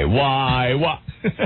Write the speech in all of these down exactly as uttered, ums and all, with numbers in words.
why, why?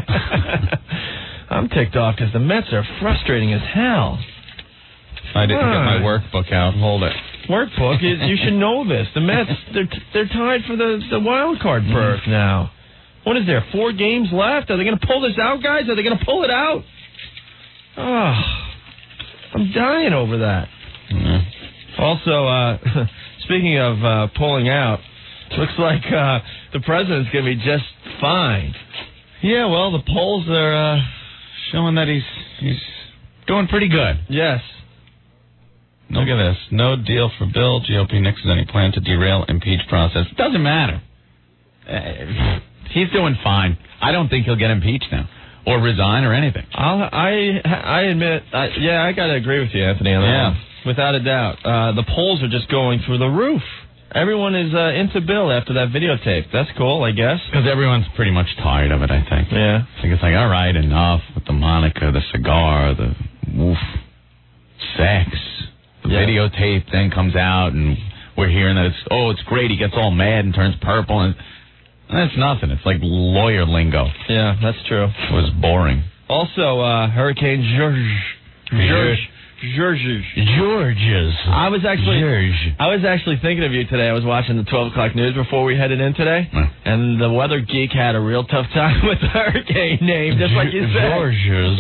I'm ticked off because the Mets are frustrating as hell. I didn't get my workbook out. Hold it. Workbook? you, you should know this. The Mets, they're, they're tied for the, the wild card berth mm. now. What is there, four games left? Are they going to pull this out, guys? Are they going to pull it out? Oh, I'm dying over that. Mm. Also, uh, speaking of uh, pulling out, looks like uh, the president's going to be just fine. Yeah, well, the polls are uh, showing that he's he's doing pretty good. Yes. Look at this. No deal for Bill. G O P Nixon any plan to derail impeach process. Doesn't matter. Uh, he's doing fine. I don't think he'll get impeached now or resign or anything. I'll, I I admit, I, yeah, I got to agree with you, Anthony, on that yeah. one. Without a doubt. Uh, the polls are just going through the roof. Everyone is uh, into Bill after that videotape. That's cool, I guess. Because everyone's pretty much tired of it, I think. Yeah. I think it's like, all right, enough with the Monica, the cigar, the woof, sex. The yeah. videotape then comes out, and we're hearing that it's, oh, it's great. He gets all mad and turns purple, and, and that's nothing. It's like lawyer lingo. Yeah, that's true. It was boring. Also, uh, Hurricane George. George. Georges. Georges. I was actually George. I was actually thinking of you today. I was watching the twelve o'clock news before we headed in today, mm. and the weather geek had a real tough time with the hurricane name, just like you said. Georges.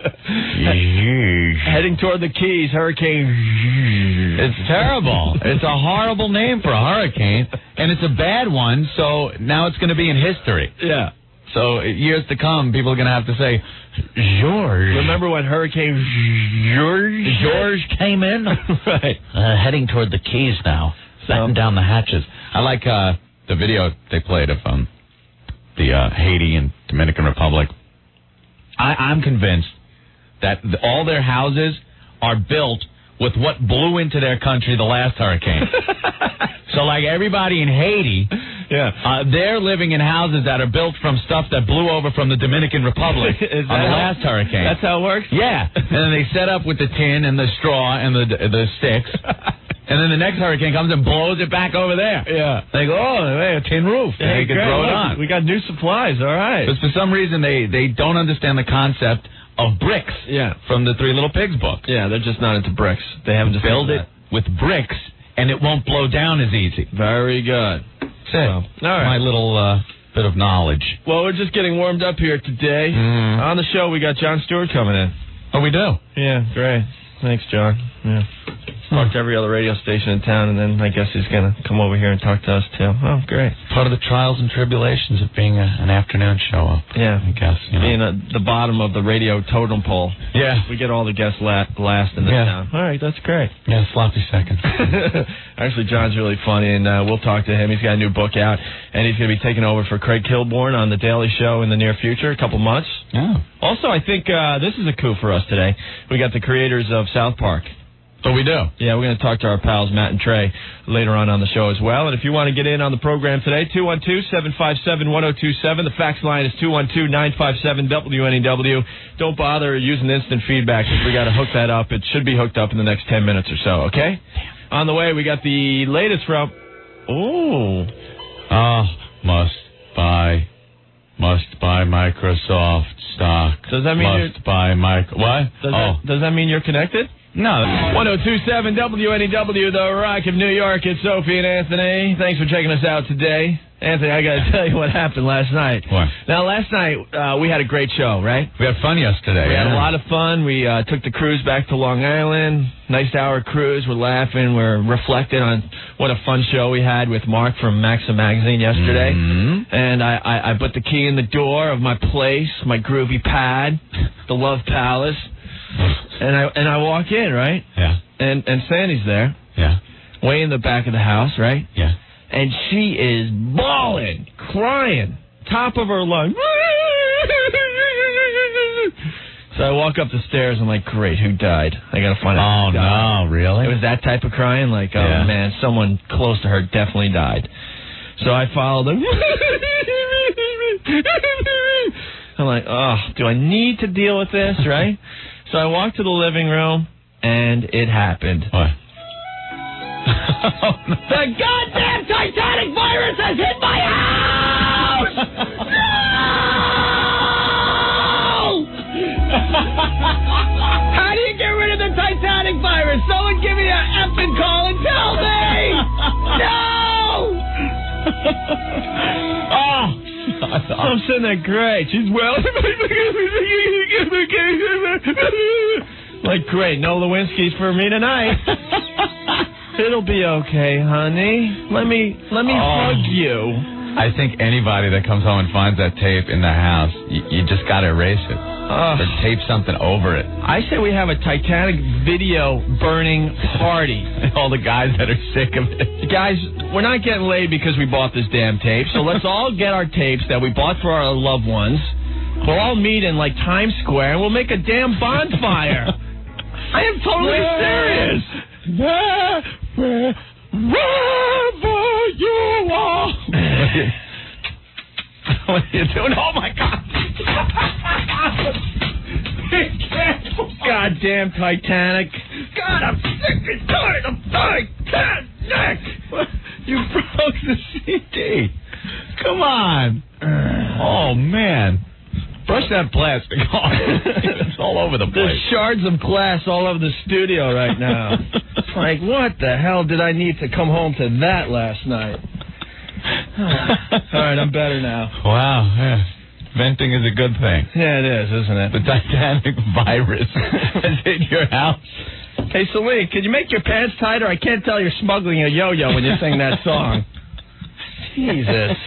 Heading toward the Keys, Hurricane. It's terrible. It's a horrible name for a hurricane, and it's a bad one, so now it's going to be in history. Yeah. So years to come, people are going to have to say, George. Remember when Hurricane George George came in? Right. Uh, heading toward the Keys now. Batten down the hatches. I like uh, the video they played of um, the uh, Haiti and Dominican Republic. I, I'm convinced that the, all their houses are built with what blew into their country the last hurricane. So, like, everybody in Haiti, yeah, uh, they're living in houses that are built from stuff that blew over from the Dominican Republic on the last hurricane. That's how it works? Yeah. And then they set up with the tin and the straw and the the sticks. And then the next hurricane comes and blows it back over there. Yeah. They go, oh, hey, a tin roof. Hey, they can great. throw it Look, on. We got new supplies, all right. Because for some reason they, they don't understand the concept of bricks. Yeah. From the Three Little Pigs book. Yeah, they're just not into bricks. They haven't just build it with bricks, and it won't blow down as easy. Very good. So, all right. My little uh, bit of knowledge. Well, we're just getting warmed up here today. Mm. On the show, we got Jon Stewart coming in. Oh, we do? Yeah, great. Thanks, John. Yeah. Talk to every other radio station in town, and then I guess he's going to come over here and talk to us, too. Oh, great. Part of the trials and tribulations of being a, an afternoon show-up. Yeah. I guess. You know. Being a, the bottom of the radio totem pole. Yeah. We get all the guests la- last in the yeah. town. All right, that's great. Yeah, sloppy seconds. Actually, John's really funny, and uh, we'll talk to him. He's got a new book out, and he's going to be taking over for Craig Kilborn on The Daily Show in the near future, a couple months. Yeah. Also, I think uh, this is a coup for us today. We got the creators of South Park. So we do. Yeah, we're going to talk to our pals Matt and Trey later on on the show as well. And if you want to get in on the program today, two one two, seven five seven, one zero two seven. The fax line is two one two, nine five seven, W N E W. Don't bother using instant feedback because we got to hook that up. It should be hooked up in the next ten minutes or so, okay? Damn. On the way, we got the latest from... Oh. Ah, uh, must buy... Must buy Microsoft stock. Does that mean Must you're... buy Micro... What? Does, oh. that, does that mean you're connected? No. one oh two point seven W N E W, the Rock of New York. It's Opie and Anthony. Thanks for checking us out today. Anthony, I got to tell you what happened last night. What? Now, last night, uh, we had a great show, right? We had fun yesterday. We yeah. had a lot of fun. We uh, took the cruise back to Long Island. Nice hour cruise. We're laughing. We're reflecting on what a fun show we had with Mark from Maxim Magazine yesterday. Mm-hmm. And I, I, I put the key in the door of my place, my groovy pad, the Love Palace. And I and I walk in, right? Yeah. And and Sandy's there. Yeah. Way in the back of the house, right? Yeah. And she is bawling, crying, top of her lungs. So I walk up the stairs. I'm like, great, who died? I got to find out. Oh, no, really? It was that type of crying? Like, oh, yeah. man, someone close to her definitely died. So I followed them. I'm like, oh, do I need to deal with this, right? So I walked to the living room, and it happened. What? The goddamn Titanic virus has hit my house! No! I'm sitting there, great. She's well. Like, great, no Lewinsky's for me tonight. It'll be okay, honey. Let me let me Oh. hug you. I think anybody that comes home and finds that tape in the house, you, you just got to erase it. Uh, or tape something over it. I say we have a Titanic video burning party. All the guys that are sick of it. Guys, we're not getting laid because we bought this damn tape, so let's all get our tapes that we bought for our loved ones. We'll all meet in, like, Times Square, and we'll make a damn bonfire. I am totally serious. Wherever you are. What are you doing? Oh, my God. Goddamn Titanic. God, I'm sick and tired of Titanic. You broke the C D. Come on. Oh, man. Brush that plastic off. It's all over the place. There's shards of glass all over the studio right now. Like, what the hell did I need to come home to that last night? All right, I'm better now. Wow. Yeah. Venting is a good thing. Yeah, it is, isn't it? The Titanic virus has hit your house. Hey, Celine, could you make your pants tighter? I can't tell you're smuggling a yo-yo when you sing that song. Jesus.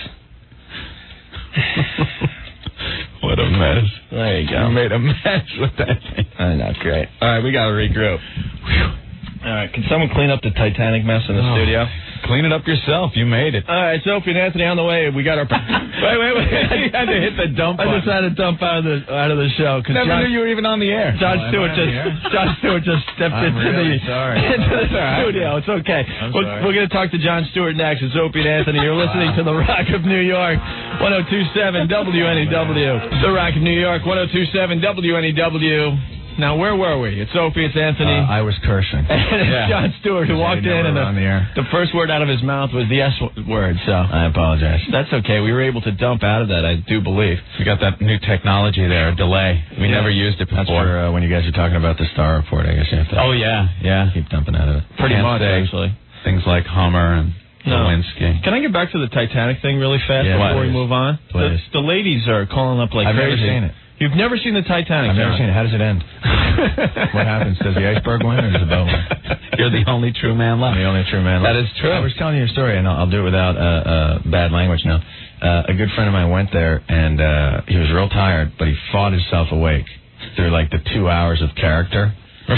What a mess. There you go. You made a mess with that thing. I know, great. All right, we got to regroup. Whew. All right, can someone clean up the Titanic mess in the oh, studio? Clean it up yourself. You made it. All right, it's Opie and Anthony on the way. We got our... wait, wait, wait. You had to hit the dump button. I just had to dump out of the out of the show. Never John, knew you were even on the air. John oh, Stewart just John Stewart just stepped I'm into really the, sorry. into the right. studio. It's okay. I'm we're sorry. we're going to talk to John Stewart next. It's Opie and Anthony. You're listening wow. to The Rock of New York, one oh two point seven W N E W. The Rock of New York, one oh two point seven W N E W. Now, where were we? It's Opie, it's Anthony. Uh, I was cursing. And it's yeah. John Stewart who walked in, and the, on the, air. the first word out of his mouth was the S word, so... I apologize. That's okay. We were able to dump out of that, I do believe. We got that new technology there, a delay. We yeah. never used it before. That's for uh, when you guys are talking about the Star Report, I guess you have to... Oh, yeah, yeah. Keep dumping out of it. Pretty Can't much, say actually. Things like Hummer and No. Lewinsky. Can I get back to the Titanic thing really fast Yeah, before please. we move on? Please. The, the ladies are calling up like I've crazy. never seen it. You've never seen the Titanic? I've never John? seen it. How does it end? What happens? Does the iceberg win or does the boat win? You're the only true man left. I'm the only true man left. That is true. I was telling you a story, and I'll, I'll do it without uh, uh, bad language now. Uh, a good friend of mine went there, and uh, he was real tired, but he fought himself awake through, like, the two hours of character.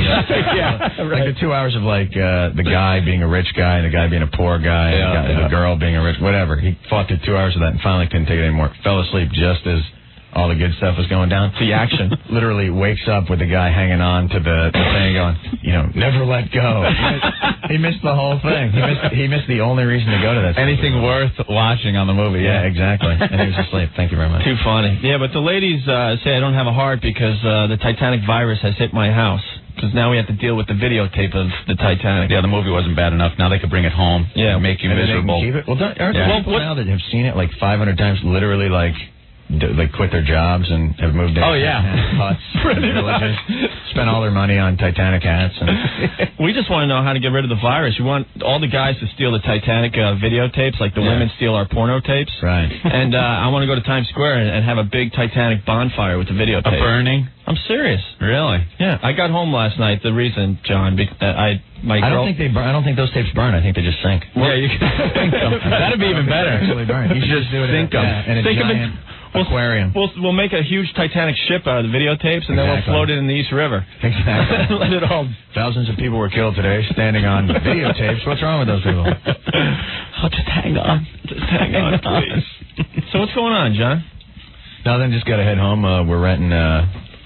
yeah, right. Like the two hours of, like, uh, the guy being a rich guy and the guy being a poor guy, Yeah, and the, guy, yeah. the girl being a rich, whatever. He fought through two hours of that and finally couldn't take it anymore. Fell asleep just as all the good stuff was going down. The action. Literally wakes up with the guy hanging on to the, the thing going, you know, never let go. He missed, he missed the whole thing. He missed, he missed the only reason to go to that. Anything worth watching on the movie. Yeah, Yeah, exactly. And he was asleep. Thank you very much. Too funny. Yeah, but the ladies uh, say I don't have a heart because uh, the Titanic virus has hit my house. Because now we have to deal with the videotape of the Titanic. Yeah, the movie wasn't bad enough. Now they could bring it home. Yeah. And make you And then they can miserable. keep it? Well, don't, aren't Yeah. there people Well, now that have seen it like five hundred times, literally like, d- like quit their jobs and have moved in? Oh, yeah. Huts, villages, spent all their money on Titanic hats. And We just want to know how to get rid of the virus. We want all the guys to steal the Titanic uh, videotapes, like the Yeah. women steal our porno tapes. right. And uh, I want to go to Times Square and, and have a big Titanic bonfire with the videotape. A burning? I'm serious. Really? Yeah, I got home last night. The reason, John, be, uh, I my I girl. don't think they burn. I don't think those tapes burn. I think they just sink. Yeah, you can sink them. That'd be even better. Actually burn. You should Just do it sink in, 'em. yeah, in a Think of it- giant We'll- aquarium. We'll we'll make a huge Titanic ship out of the videotapes, and then we'll Exactly. float it in the East River. Exactly. Let it all. Thousands of people were killed today standing on videotapes. What's wrong with those people? I'll just hang on. Just hang on, please. So what's going on, John? No, then just got to head home. Uh, we're renting. Uh,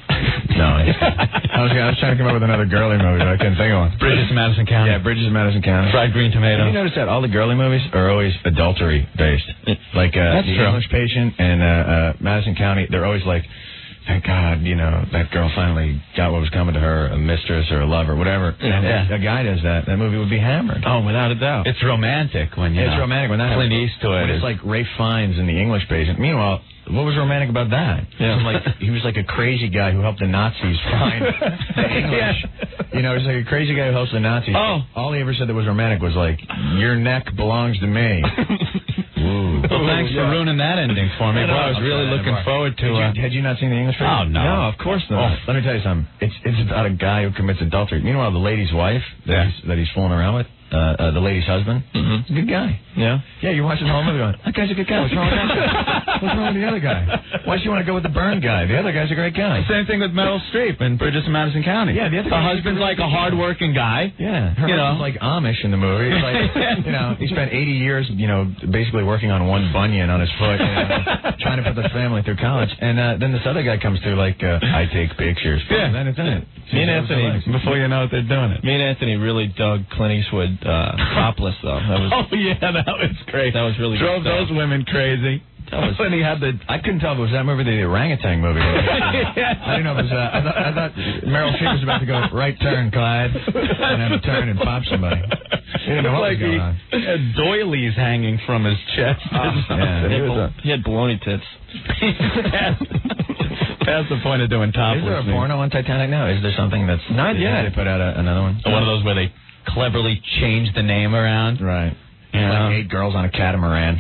no, I, I was I was trying to come up with another girly movie, but I couldn't think of one. Bridges in Madison County. Yeah, Bridges in Madison County. Fried green Have tomato. you noticed that all the girly movies are always adultery based? Like uh, That's The true. English Patient and uh, uh, Madison County, they're always like, thank God, you know, that girl finally got what was coming to her, a mistress or a lover, whatever. Yeah. And if a guy does that, that movie would be hammered. Oh, without a doubt. It's romantic when you It's know, romantic when that Clint happens. Eastwood When is- it's like Ralph Fiennes in The English Patient. Meanwhile, what was romantic about that? Yeah. Some, like he was like a crazy guy who helped the Nazis find the English. You know, he's like a crazy guy who helps the Nazis. Oh. All he ever said that was romantic was like, "Your neck belongs to me." Ooh. Well, thanks for ruining that ending for me. Bro, I was really looking forward to... Uh, had, you, had you not seen the English version? Oh, no. No, of course not. Oh, let me tell you something. It's it's about a guy who commits adultery. Meanwhile, the lady's wife that, Yeah. he's, that he's fooling around with, uh, uh, the lady's husband, Mm-hmm. he's a good guy. Yeah? Yeah, you're watching the whole movie going, that guy's a good guy. What's wrong with that guy? What's wrong with the other guy? Why do you want to go with the Byrne guy? The other guy's a great guy. Same thing with Meryl Streep in Bridges of Madison County. Yeah, the other Her guy- husband's like a hard-working guy. Yeah, her You know. husband's like Amish in the movie. It's like, you know, he spent eighty years, you know, basically working on one bunion on his foot, you know, trying to put the family through college. And uh, then this other guy comes through like, uh, I take pictures. Yeah. Then it's in it. Me and Anthony, Before you know it, they're doing it. me and Anthony really dug Clint Eastwood uh, topless, though. That was Oh, yeah, that was great. that was really Drove good stuff. those women crazy. That was When he had the, I couldn't tell if it was that movie or the orangutan movie. I didn't know if it was. Uh, I thought, I thought Meryl Streep was about to go right turn, Clyde, and have a turn and pop somebody. He didn't know what like was going he on. had doilies hanging from his chest. Yeah, he, he had was bal- a- he had baloney tits. past, past the point of doing topless. Is there a man. porno on Titanic now? Is there something that's Not yet. They put out a, another one. One of those where they cleverly change the name around. Right. Yeah. Like eight girls on a catamaran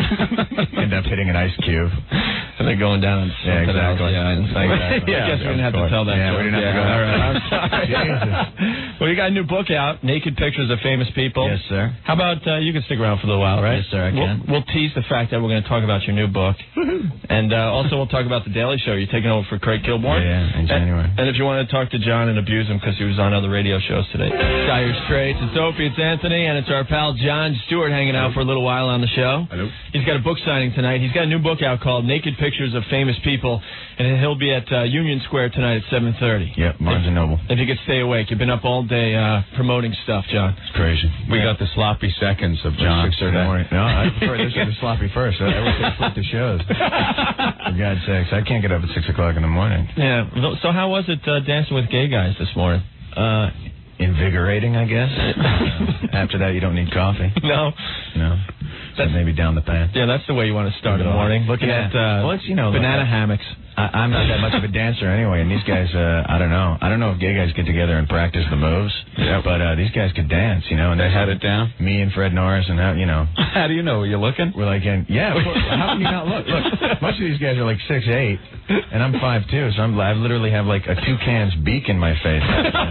end up hitting an ice cube. And they're going down. Yeah, something else. exactly. Yeah, it's like, Exactly. I guess we didn't have to tell that. Yeah, joke. we didn't have to go All there. right, I'm sorry. Jesus. Well, you got a new book out, Naked Pictures of Famous People. Yes, sir. How about uh, you can stick around for a little while, right? Yes, sir, I we'll, can. We'll tease the fact that we're going to talk about your new book. And uh, also we'll talk about The Daily Show. You're taking over for Craig Kilborn. Yeah, yeah, in January. And, and if you want to talk to John and abuse him because he was on other radio shows today. Dire Straits, it's Opie, it's Anthony, and it's our pal John Stewart hanging out for a little while on the show. Hello. He's got a book signing tonight. He's got a new book out called Naked Pictures of Famous People, and he'll be at uh, Union Square tonight at seven thirty. Yep, Barnes and Noble. If you could stay awake. You've been up all day uh, promoting stuff, John. It's crazy. We got the sloppy seconds of John. Six thirty in the morning. No, I prefer this to the sloppy first. I always say flip the shows. For God's sakes, I can't get up at six o'clock in the morning. Yeah. So how was it uh, dancing with gay guys this morning? Uh, invigorating, I guess. uh, after that, you don't need coffee. No. No. So maybe down the pan. Yeah, that's the way you want to start in the morning. Looking Yeah. at uh, Well, it's, you know, banana like, hammocks. I, I'm not that much of a dancer anyway, and these guys, uh, I don't know. I don't know if gay guys get together and practice the moves, yeah. but uh, these guys could dance, you know. And They had it down? Me and Fred Norris, and how, you know. How do you know? Were you looking? We're like, in, yeah, of course. How can you not look? Look, most of these guys are like six eight, and I'm five two, so I'm, I literally have like a toucan's beak in my face.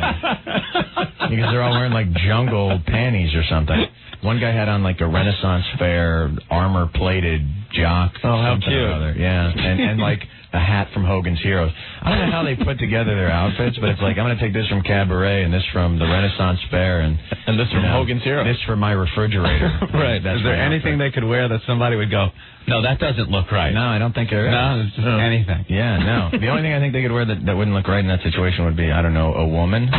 Because they're all wearing like jungle panties or something. One guy had on like a Renaissance fair armor-plated jock. Oh, how something or cute. other. Yeah, and, and like a hat from Hogan's Heroes. I don't know how they put together their outfits, but it's like, I'm going to take this from Cabaret and this from the Renaissance fair and, And this from you know, Hogan's Heroes. This for my refrigerator. Right. That's Is there my anything outfit. they could wear that somebody would go, no, that doesn't look right? No, I don't think there is. No, it's just No. anything. Yeah, no. The only thing I think they could wear that, that wouldn't look right in that situation would be, I don't know, a woman.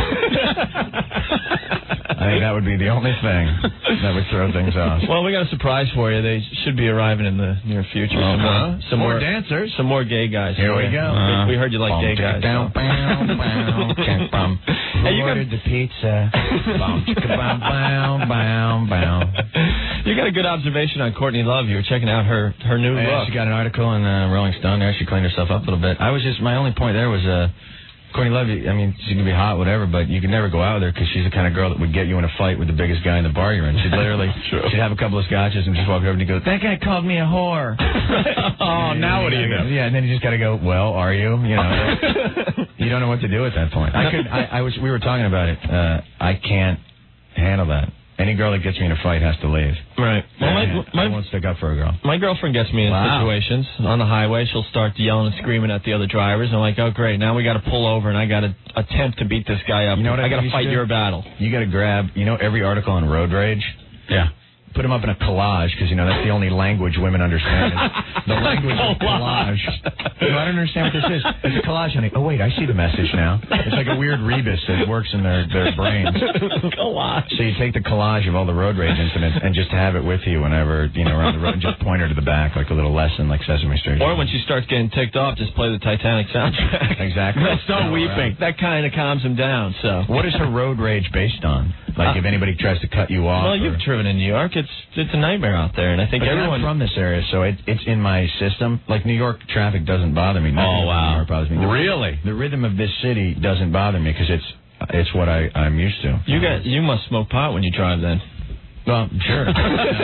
I think that would be the only thing that would throw things off. Well, we got a surprise for you. They should be arriving in the near future. Some Uh-huh. more, some More more dancers. Some more gay guys. Here we for you. go. We- we heard you like gay guys. Down, so. bow, bow, bow, bow. Hey, you Who got- ordered the pizza? Bow, chicka, bow, bow, bow, bow. You got a good observation on Courtney Love. You were checking out her her new Yeah, look. she got an article in uh, Rolling Stone there. She cleaned herself up a little bit. I was just, my only point there was, uh, Courtney Love, I mean, she can be hot, whatever, but you could never go out with her because she's the kind of girl that would get you in a fight with the biggest guy in the bar you're in. She'd literally, she'd have a couple of scotches and just walk over and you go, that guy called me a whore. Oh, now what do you do? Yeah, and then you just got to go, well, are you? You know, you don't know what to do at that point. I could, I, I was, we were talking about it. Uh, I can't handle that. Any girl that gets me in a fight has to leave. Right. Well, I, my, I my, won't stick up for a girl. my girlfriend gets me in Wow. situations on the highway. She'll start yelling and screaming at the other drivers. And I'm like, oh, great. Now we got to pull over and I got to attempt to beat this guy up. You know what I I got think to you fight should your do? battle. You got to grab, you know, every article on road rage. Yeah. Put them up in a collage because, you know, that's the only language women understand. Is the language of collage. You know, I don't understand what this is. It's a collage, honey. Oh, wait, I see the message now. It's like a weird rebus that works in their, their brains. Collage. So you take the collage of all the road rage incidents and just have it with you whenever, you know, around the road and just point her to the back like a little lesson like Sesame Street. Or when she starts getting ticked off, just play the Titanic soundtrack. Exactly. They'll start Oh, weeping. right. That kind of calms him down. So. What is her road rage based on? Like Uh, if anybody tries to cut you off? Well, or- you've driven in New York. It's it's a nightmare out there, and I think But everyone. I'm from this area, so it, it's in my system. Like New York traffic doesn't bother me. Nothing Oh, about wow. New York bothers me. The, Really? The rhythm of this city doesn't bother me because it's it's what I, I'm used to. You got you must smoke pot when you drive then. Well, sure. I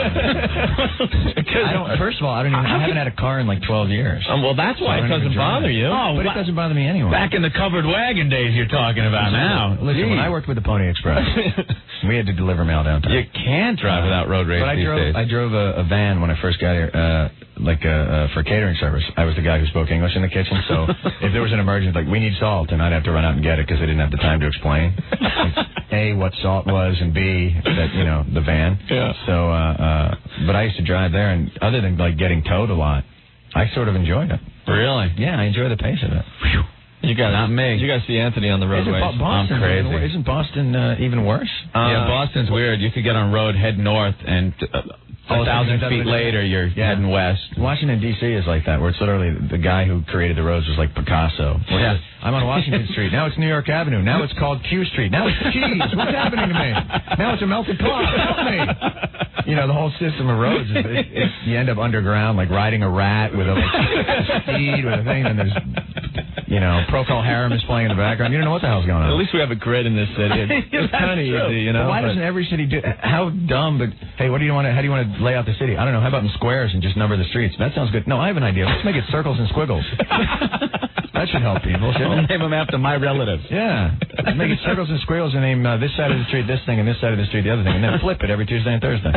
don't, first of all, I don't even. I haven't had a car in like twelve years. Um, well, that's why so it doesn't bother you. Oh, but it doesn't bother me anyway. Back in the covered wagon days you're talking about now. Listen, Jeez. when I worked with the Pony Express, we had to deliver mail downtown. You can't drive without road rage but I these drove, days. I drove a, a van when I first got here, uh, like uh, uh, for catering service. I was the guy who spoke English in the kitchen, so if there was an emergency, like, we need salt, and I'd have to run out and get it because I didn't have the time to explain. Like, A, what salt was, and B, that, you know, the van. Yeah. So, uh, uh, but I used to drive there, and other than, like, getting towed a lot, I sort of enjoyed it. Really? Yeah, I enjoy the pace of it. Whew. You got Not me. You got to see Anthony on the roadways. Isn't Boston, I'm crazy. Even, isn't Boston uh, even worse? Uh, yeah, Boston's weird. You could get on road, head north, and uh, Oh, a thousand so feet later, you're yeah. heading west. Washington, D C is like that, where it's literally the guy who created the roads was like Picasso. Yeah. I'm on Washington Street. Now it's New York Avenue. Now it's called Q Street. Now it's cheese. What's happening to me? Now it's a melted clock. Help me. You know, the whole system of roads, is, it, it, you end up underground, like riding a rat with a like, speed, with a thing, and there's, you know, Procol Harum is playing in the background. You don't know what the hell's going on. At least we have a grid in this city. It's, it's kind of easy, you know. But why but... doesn't every city do? How dumb? But hey, what do you want to? How do you want to lay out the city? I don't know. How about in squares and just number the streets? That sounds good. No, I have an idea. Let's make it circles and squiggles. That should help people. I'll name them after my relatives. Yeah. Make it circles and squiggles and name uh, this side of the street this thing and this side of the street the other thing, and then flip it every Tuesday and Thursday.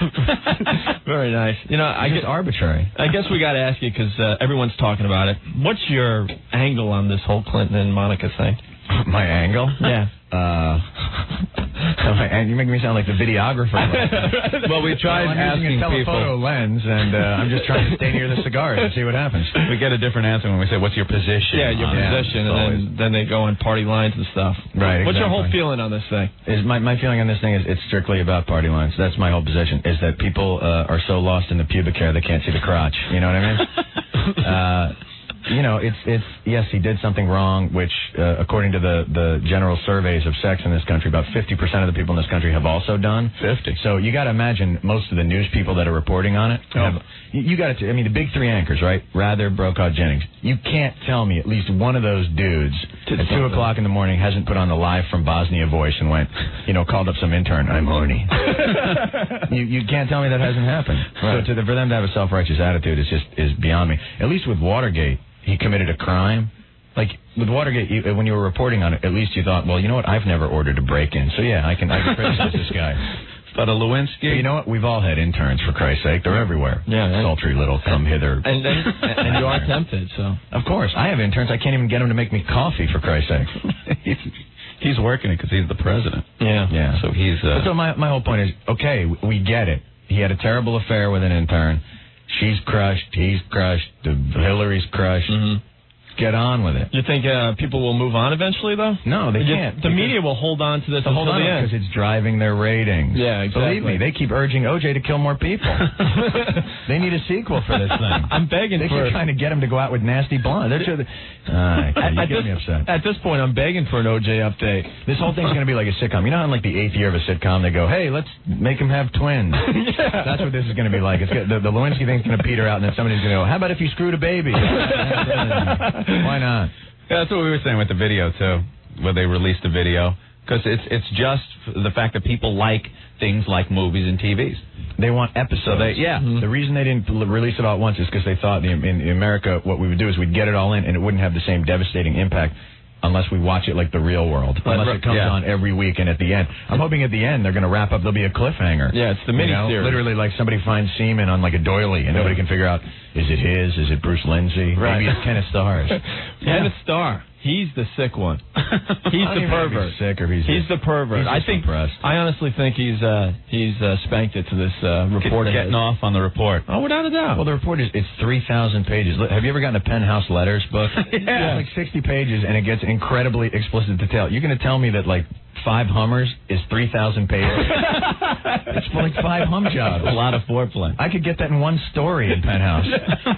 Very nice. You know, I guess guess arbitrary. I guess we got to ask you because uh, everyone's talking about it. What's your angle on this whole Clinton and Monica thing? My angle? Yeah. Uh, you make me sound like the videographer. Well, we tried well, I'm asking using a telephoto people. lens, and uh, I'm just trying to stay near the cigars and see what happens. We get a different answer when we say, "What's your position?" Yeah, your on it? position, Yeah, and then, then they go on party lines and stuff. Right. What's exactly. your whole feeling on this thing? Is my my feeling on this thing is it's strictly about party lines. That's my whole position. Is that people uh, are so lost in the pubic hair they can't see the crotch. You know what I mean? uh, You know, it's, it's, yes, he did something wrong, which, uh, according to the, the general surveys of sex in this country, about fifty percent of the people in this country have also done. fifty. So you got to imagine most of the news people that are reporting on it. Oh. Have, you, you got to, I mean, the big three anchors, right? Rather, Brokaw, Jennings. You can't tell me at least one of those dudes Did at two o'clock in the morning hasn't put on the live from Bosnia voice and went, you know, called up some intern. I'm horny. you, you can't tell me that hasn't happened. Right. So to the, for them to have a self-righteous attitude is just, is beyond me. At least with Watergate, he committed a crime. Like, with Watergate, you, when you were reporting on it, at least you thought, well, you know what, I've never ordered a break-in. So, yeah, I can, I can criticize this guy. But a Lewinsky? But you know what? We've all had interns, for Christ's sake. They're everywhere. Yeah. Sultry little come hither. And, and, and you are tempted, so. Of course. I have interns. I can't even get them to make me coffee, for Christ's sake. he's, he's working it because he's the president. Yeah. Yeah. So he's... Uh, so my, my whole point is, okay, we get it. He had a terrible affair with an intern. She's crushed. He's crushed. The Hillary's crushed. Mm-hmm. Get on with it. You think uh, people will move on eventually, though? No, they you, can't. The media will hold on to this They'll until hold on the end. because it's driving their ratings. Yeah, exactly. Believe me, they keep urging O J to kill more people. They need a sequel for this thing. I'm begging they for keep trying to get him to go out with Nasty Blonde. They're sure that, uh, you at, get this, me upset. at this point, I'm begging for an O J update. This whole thing's going to be like a sitcom. You know how in like the eighth year of a sitcom they go, hey, let's make them have twins. Yeah. That's what this is going to be like. It's gonna, the, the Lewinsky thing's going to peter out, and then somebody's going to go, how about if you screwed a baby? Why not? Yeah, that's what we were saying with the video, too, where they released the video. Because it's it's just the fact that people like things like movies and T Vs. They want episodes. So they, yeah. Mm-hmm. The reason they didn't l- release it all at once is because they thought in, in, in America what we would do is we'd get it all in and it wouldn't have the same devastating impact unless we watch it like the real world. Unless it comes yeah. on every week and at the end. I'm hoping at the end they're going to wrap up, there'll be a cliffhanger. Yeah, it's the you know? mini-series. Literally like somebody finds semen on like a doily and nobody can figure out, is it his? Is it Bruce Lindsay? Right. Maybe it's Kenneth Starr's. Kenneth Starr. He's the sick one. He's the pervert. He's sick or he's, he's the pervert. He's I think. impressed. I honestly think he's uh, he's uh, spanked it to this uh, report. Getting off on the report. Oh, without a doubt. Well, the report is it's three thousand pages. Have you ever gotten a Penthouse Letters book? Yeah. It's like sixty pages, and it gets incredibly explicit detail. You're going to tell me that, like, five Hummers is three thousand pages? It's for, like, five hum jobs. A lot of foreplay. I could get that in one story in Penthouse.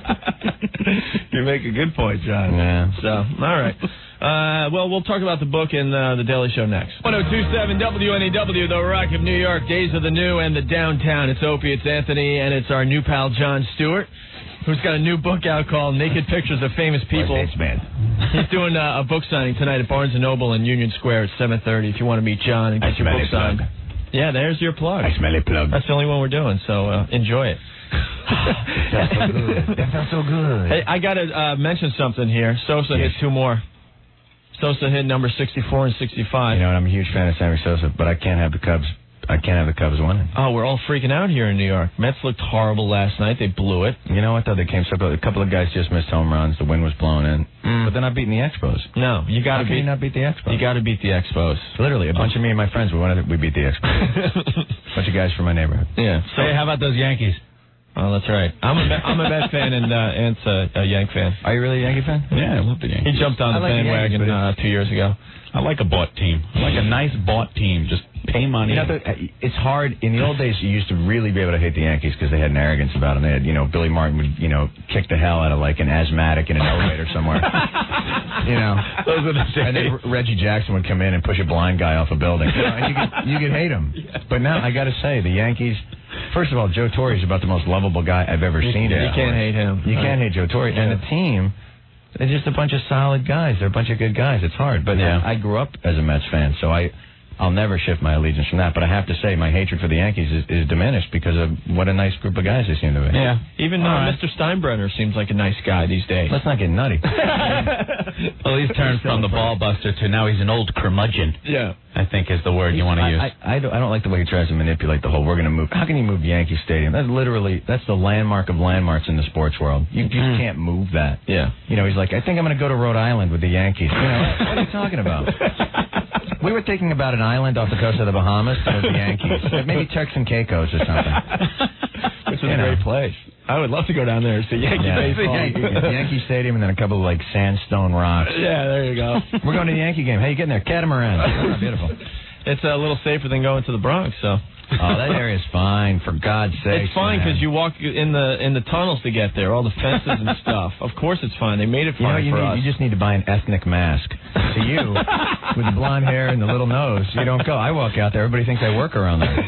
You make a good point, John. Yeah. So, all right. Uh, well, we'll talk about the book in uh, the Daily Show next. one oh two point seven W N E W, the Rock of New York, Days of the New and the Downtown. It's Opie, it's Anthony, and it's our new pal, Jon Stewart, who's got a new book out called Naked Pictures of Famous People. Thanks, man. He's doing uh, a book signing tonight at Barnes and Noble in Union Square at seven thirty if you want to meet John and get your book signed. Yeah, there's your plug. I smelly plug. That's the only one we're doing, so uh, enjoy it. That felt so good. That felt so good. Hey, I got to uh, mention something here. Sosa yes. hit two more. Sosa hit number sixty-four and sixty-five. You know what? I'm a huge fan of Sammy Sosa, but I can't have the Cubs. I can't have the Cubs winning. Oh, we're all freaking out here in New York. Mets looked horrible last night. They blew it. You know what, though? They came so close. A couple of guys just missed home runs. The wind was blown in. Mm. But they're not beating the Expos. No, you got to beat. you not beat the Expos? You got to beat the Expos. Literally, a bunch of me and my friends, we wanted to, we beat the Expos. A bunch of guys from my neighborhood. Yeah. So, hey, how about those Yankees? Oh, that's right. I'm a, I'm a Met fan, and uh, Ant's a, a Yank fan. Are you really a Yankee fan? Yeah, I love the Yankees. He jumped on I the like the bandwagon Yankees, uh, two years ago. I like a bought team. I like a nice bought team. Just pay money. You know, it's hard. In the old days, you used to really be able to hate the Yankees because they had an arrogance about them. They had, you know, Billy Martin would, you know, kick the hell out of like an asthmatic in an elevator somewhere. You know, those are the days. And then Reggie Jackson would come in and push a blind guy off a building. You know, and you could, you could hate him. Yeah. But now I got to say, the Yankees. First of all, Joe Torre is about the most lovable guy I've ever seen. Yeah. You can't hate him. You can't hate Joe Torre. Yeah. And the team. They're just a bunch of solid guys. They're a bunch of good guys. It's hard. But yeah. I, I grew up as a Mets fan, so I, I'll never shift my allegiance from that. But I have to say, my hatred for the Yankees is, is diminished because of what a nice group of guys they seem to be. Yeah. Even uh, right. Mister Steinbrenner seems like a nice guy these days. Let's not get nutty. Well, he's turned from the ball buster to now he's an old curmudgeon. Yeah. I think is the word you want to I, use. I, I, don't, I don't like the way he tries to manipulate the whole, we're going to move. How can you move Yankee Stadium? That's literally, that's the landmark of landmarks in the sports world. You just mm. can't move that. Yeah. You know, he's like, I think I'm going to go to Rhode Island with the Yankees. You know, what, what are you talking about? We were thinking about an island off the coast of the Bahamas with the Yankees. Maybe Turks and Caicos or something. Which is a great place. I would love to go down there and see Yankee yeah. baseball. Yankee, Yankee Stadium and then a couple of, like, sandstone rocks. Yeah, there you go. We're going to the Yankee game. Hey, you getting there? Catamaran. Oh, beautiful. It's a little safer than going to the Bronx, so. Oh, that area's fine, for God's sake. It's fine because you walk in the in the tunnels to get there, all the fences and stuff. Of course it's fine. They made it fine you know, you for need, us. You just need to buy an ethnic mask. To you, with the blonde hair and the little nose, you don't go. I walk out there, everybody thinks I work around there.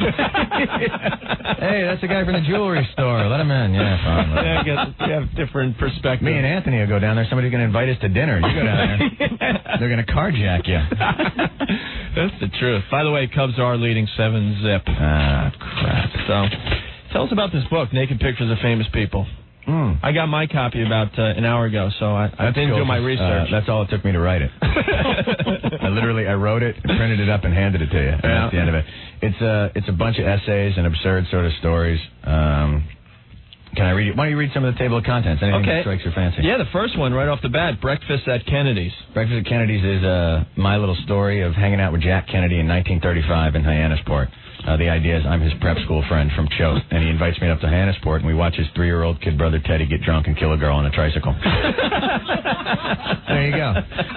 Hey, that's the guy from the jewelry store. Let him in. Yeah, fine. Yeah, I guess we have different perspectives. Me and Anthony will go down there. Somebody's going to invite us to dinner. You go down there. They're going to carjack you. That's the truth. By the way, Cubs are leading seven zip. Ah, crap. So, tell us about this book, Naked Pictures of Famous People. Mm. I got my copy about uh, an hour ago, so I, I didn't cool. do my research. Uh, that's all it took me to write it. I literally, I wrote it, printed it up, and handed it to you. And yeah. That's the end of it. It's a, it's a bunch of essays and absurd sort of stories. Um, can I read it? Why don't you read some of the table of contents? Anything okay. that strikes your fancy? Yeah, the first one right off the bat, Breakfast at Kennedy's. Breakfast at Kennedy's is uh, my little story of hanging out with Jack Kennedy in nineteen thirty-five in Hyannisport. Uh, the idea is I'm his prep school friend from Choate, and he invites me up to Hyannisport, and we watch his three-year-old kid brother Teddy get drunk and kill a girl on a tricycle. There you go.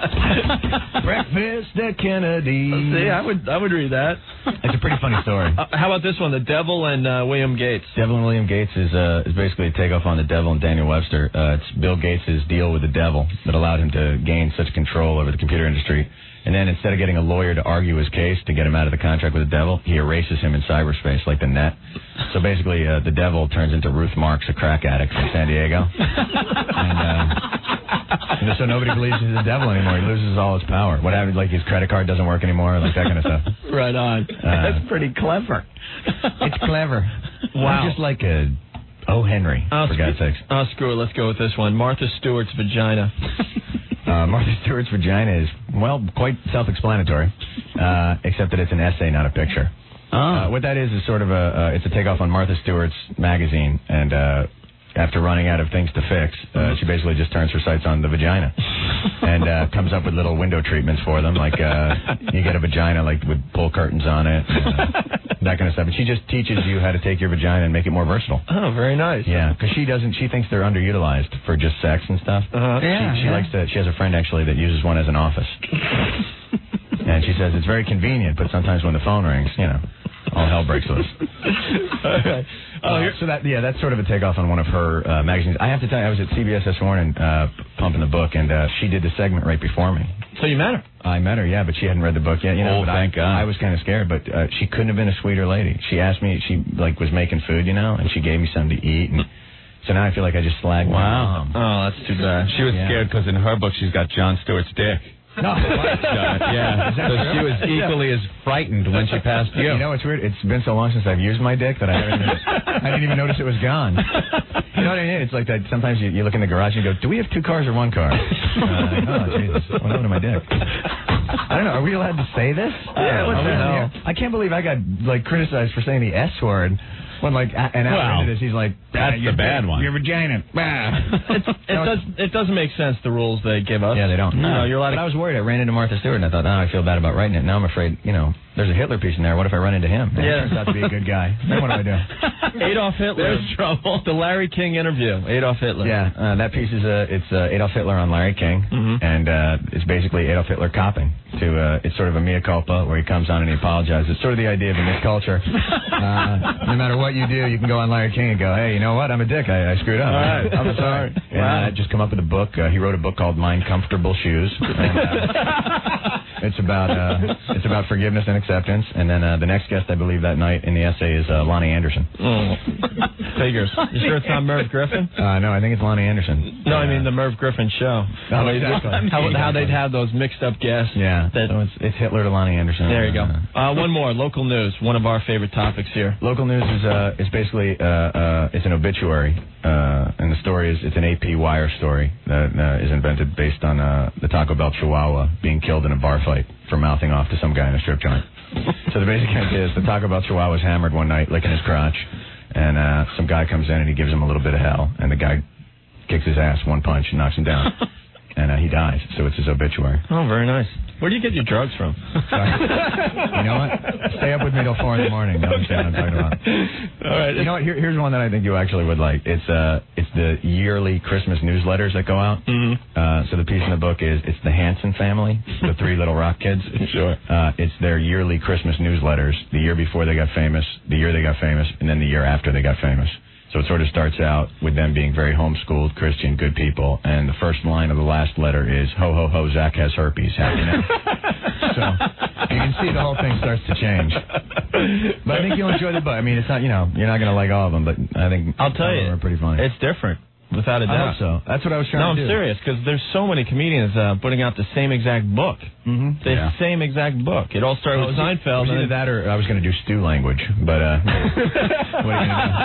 Breakfast at Kennedy's. See, I would I would read that. It's a pretty funny story. Uh, how about this one, The Devil and uh, William Gates? Devil and William Gates is uh, is basically a takeoff on The Devil and Daniel Webster. Uh, it's Bill Gates' deal with the devil that allowed him to gain such control over the computer industry. And then instead of getting a lawyer to argue his case to get him out of the contract with the devil, he erases him in cyberspace like the net. So basically, uh, the devil turns into Ruth Marks, a crack addict from San Diego. And uh, you know, so nobody believes he's the devil anymore. He loses all his power. What happens, like his credit card doesn't work anymore, like that kind of stuff. Right on. Uh, That's pretty clever. It's clever. Wow. I'm just like a O. Henry, oh, for God's sakes. Oh, screw it. Let's go with this one. Martha Stewart's vagina. Uh, Martha Stewart's vagina is, well, quite self-explanatory, uh, except that it's an essay, not a picture. Oh. Uh, what that is is sort of a, uh, it's a takeoff on Martha Stewart's magazine, and uh, after running out of things to fix, uh, she basically just turns her sights on the vagina, and uh, comes up with little window treatments for them, like uh, you get a vagina like with pull curtains on it, uh, that kind of stuff. And she just teaches you how to take your vagina and make it more versatile. Oh, very nice. Yeah, because she doesn't. She thinks they're underutilized for just sex and stuff. Uh-huh. Yeah, she, she yeah. likes to. She has a friend actually that uses one as an office, and she says it's very convenient. But sometimes when the phone rings, you know, all hell breaks loose. Okay. Oh, uh, so that yeah, that's sort of a takeoff on one of her uh, magazines. I have to tell you, I was at C B S this morning uh, pumping the book, and uh, she did the segment right before me. So you met her? I met her, yeah, but she hadn't read the book yet. You know, oh, but thank I, God. I was kind of scared, but uh, she couldn't have been a sweeter lady. She asked me, she like was making food, you know, and she gave me something to eat, and so now I feel like I just slagged wow. my mom. Oh, that's too bad. She was Yeah. scared because in her book she's got Jon Stewart's dick. No, yeah. So she was equally as frightened when she passed you. You know, it's weird. It's been so long since I've used my dick that I haven't even, I didn't even notice it was gone. You know what I mean? It's like that. Sometimes you, you look in the garage and you go, "Do we have two cars or one car?" Uh, oh Jesus! What happened to my dick? I don't know. Are we allowed to say this? Yeah. What the hell? I can't believe I got like criticized for saying the S word. When like an hour well, into this, he's like, "That's the bad one." Your vagina. It's, it does. It doesn't make sense. The rules they give us. Yeah, they don't. No, no you're allowed. But to... I was worried. I ran into Martha Stewart, and I thought, oh, I feel bad about writing it. Now I'm afraid, you know, there's a Hitler piece in there. What if I run into him? And yeah, he turns out to be a good guy. Then what do I do? Adolf Hitler. There's trouble. The Larry King interview. Adolf Hitler. Yeah, uh, that piece is uh, it's uh, Adolf Hitler on Larry King, mm-hmm. and uh, it's basically Adolf Hitler copping to. Uh, it's sort of a mea culpa where he comes on and he apologizes. It's sort of the idea of in this culture. Uh, no matter what you do, you can go on Larry King and go, hey, you know what? I'm a dick. I, I screwed up. All right. I'm sorry. And Wow. I just come up with a book. Uh, he wrote a book called Mind Comfortable Shoes. And, uh, it's about uh, it's about forgiveness and acceptance. And then uh, the next guest, I believe, that night in the essay is uh, Lonnie Anderson. Oh. Figures. You sure it's not Merv Griffin? Uh, no, I think it's Lonnie Anderson. No, I uh, mean the Merv Griffin show. Oh, exactly. How, how they'd have those mixed up guests. Yeah, That, so it's, it's Hitler to Lonnie Anderson. there you go. Uh, Uh, one more. Local news. One of our favorite topics here. Local news is uh, it's basically uh, uh, it's an obituary, uh, and the story is it's an A P Wire story that uh, is invented based on uh, the Taco Bell Chihuahua being killed in a bar fight for mouthing off to some guy in a strip joint. So the basic idea is the Taco Bell Chihuahua was hammered one night, licking his crotch, and uh, some guy comes in and he gives him a little bit of hell, and the guy kicks his ass one punch and knocks him down, and uh, he dies. So it's his obituary. Oh, very nice. Where do you get your drugs from? You know what? Stay up with me till four in the morning. You understand what I'm talking about. All right. You know what? Here, here's one that I think you actually would like. It's uh, it's the yearly Christmas newsletters that go out. Mm-hmm. Uh, so the piece in the book is it's the Hanson family, the three little rock kids. Sure. Uh, it's their yearly Christmas newsletters. The year before they got famous, the year they got famous, and then the year after they got famous. So it sort of starts out with them being very homeschooled, Christian, good people. And the first line of the last letter is, ho, ho, ho, Zach has herpes. Happy now. So you can see the whole thing starts to change. But I think you'll enjoy the book. I mean, it's not, you know, you're not going to like all of them, but I think I'll tell all of you, them are pretty funny. It's different. Without a I doubt. hope so. That's what I was trying no, to do. I'm serious, because there's so many comedians uh, putting out the same exact book. Mm-hmm. The yeah. same exact book. It all started oh, with it, Seinfeld. It was either that or I was going to do stew language, but uh, what are you going to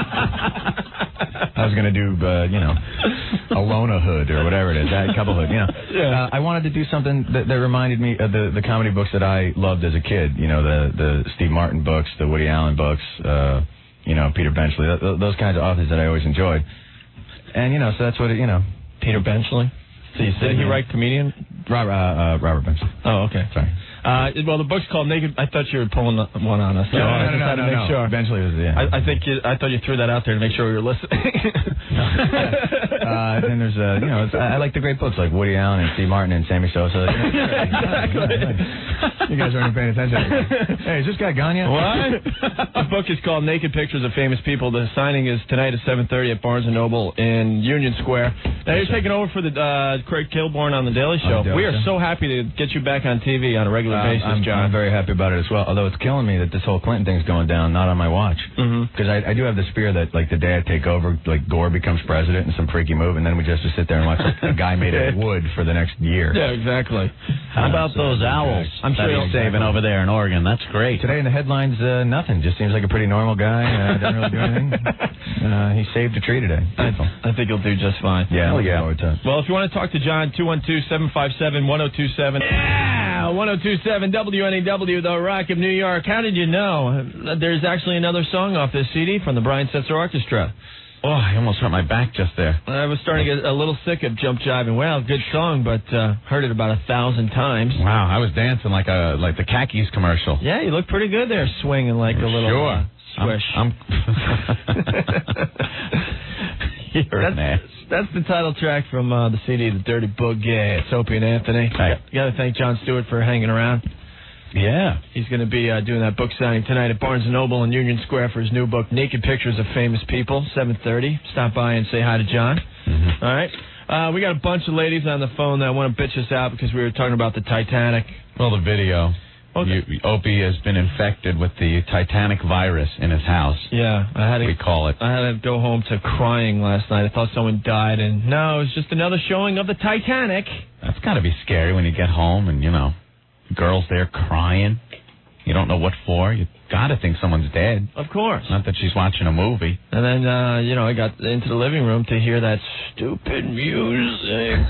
do? I was going to do, uh, you know, Alona Hood or whatever it is, a couple hood, you know. Yeah. Uh, I wanted to do something that, that reminded me of the, the comedy books that I loved as a kid, you know, the, the Steve Martin books, the Woody Allen books, uh, you know, Peter Benchley, th- those kinds of authors that I always enjoyed. And, you know, so that's what, it, you know. Peter Benchley? So you said he write comedian? Robert, uh, uh, Robert Benchley. Oh, okay. Sorry. Uh, well, the book's called Naked. I thought you were pulling one on us. So No, I no, just no, had no, to make no. sure. Benchley was, yeah. I, I think you, I thought you threw that out there to make sure we were listening. uh, then there's, uh, you know, it's, I, I like the great books like Woody Allen and Steve Martin and Sammy Sosa. You know, Exactly. You guys aren't even paying attention. Hey, is this guy gone yet? What? The book is called Naked Pictures of Famous People. The signing is tonight at seven thirty at Barnes and Noble in Union Square. Now you're taking over for the uh, Craig Kilborn on The Daily Show. Daily we are Show. so happy to get you back on T V on a regular Uh, basis, I'm, John. I'm very happy about it as well. Although it's killing me that this whole Clinton thing's going down, not on my watch. Because Mhm. I, I do have this fear that, like, the day I take over, like, Gore becomes president in some freaky move, and then we just have to sit there and watch like, a guy made of wood for the next year. Yeah, exactly. How about those owls I'm sure that you'll- he's saving over there in Oregon? That's great. Today in the headlines, uh, nothing. Just seems like a pretty normal guy. Uh, doesn't really do anything. Uh, he saved a tree today. I, I think you'll do just fine. Yeah, Hell looking yeah. forward to it. Well, if you want to talk to John, two one two, seven five seven, one oh two seven. Yeah, one oh two seven W N E W, the Rock of New York. How did you know? There's actually another song off this C D from the Brian Setzer Orchestra. Oh, I almost hurt my back just there. I was starting to get a little sick of Jump Jiving. Well, good song, but uh, heard it about a thousand times. Wow, I was dancing like a like the khakis commercial. Yeah, you look pretty good there, swinging like a little Sure. uh, swish. I'm, I'm You're an ass. That's the title track from uh, the C D, The Dirty Boogie. It's Opie and Anthony. Hey. You got to thank John Stewart for hanging around. Yeah. He's going to be uh, doing that book signing tonight at Barnes and Noble in Union Square for his new book, Naked Pictures of Famous People, seven thirty. Stop by and say hi to John. Mm-hmm. All right. Uh, we got a bunch of ladies on the phone that want to bitch us out because we were talking about the Titanic. Well, the video. Okay. You, Opie has been infected with the Titanic virus in his house. Yeah, I had to, We call it. I had to go home to crying last night. I thought someone died, and no, it was just another showing of the Titanic. That's got to be scary when you get home and, you know, girl's there crying. You don't know what for. You got to think someone's dead. Of course. Not that she's watching a movie. And then, uh, you know, I got into the living room to hear that stupid music.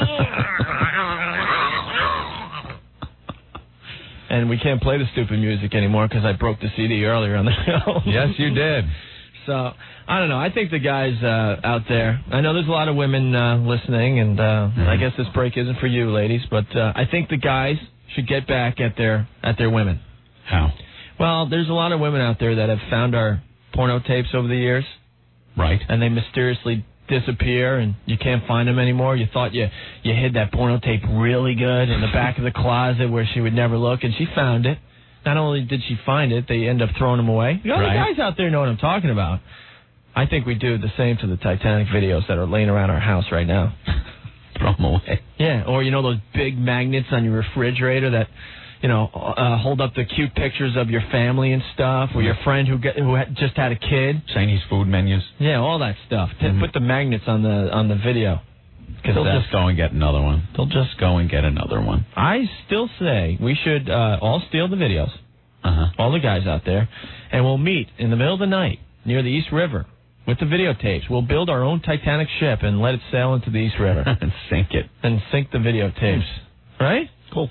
And we can't play the stupid music anymore because I broke the C D earlier on the show. Yes, you did. So, I don't know. I think the guys uh, out there, I know there's a lot of women uh, listening, and uh, mm-hmm. I guess this break isn't for you, ladies, but uh, I think the guys should get back at their at their women. How? Well, there's a lot of women out there that have found our porno tapes over the years. Right. And they mysteriously disappear, and you can't find them anymore. You thought you, you hid that porno tape really good in the back of the closet where she would never look, and she found it. Not only did she find it, they end up throwing them away. The other right. guys out there know what I'm talking about. I think we do the same to the Titanic videos that are laying around our house right now. Throw them away. Yeah, or, you know, those big magnets on your refrigerator that, you know, uh, hold up the cute pictures of your family and stuff, or your friend who get, who had, just had a kid. Chinese food menus. Yeah, all that stuff. Mm-hmm. Put the magnets on the on the video. They'll just go and get another one. They'll just go and get another one. I still say we should uh, all steal the videos, uh-huh. all the guys out there, and we'll meet in the middle of the night near the East River with the videotapes. We'll build our own Titanic ship and let it sail into the East River. And sink it. And sink the videotapes. Right? Cool.